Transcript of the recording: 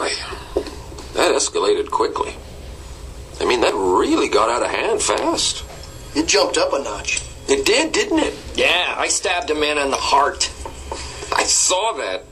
Boy, that escalated quickly. I mean, that really got out of hand fast. It jumped up a notch. It did, didn't it? Yeah, I stabbed a man in the heart. I saw that.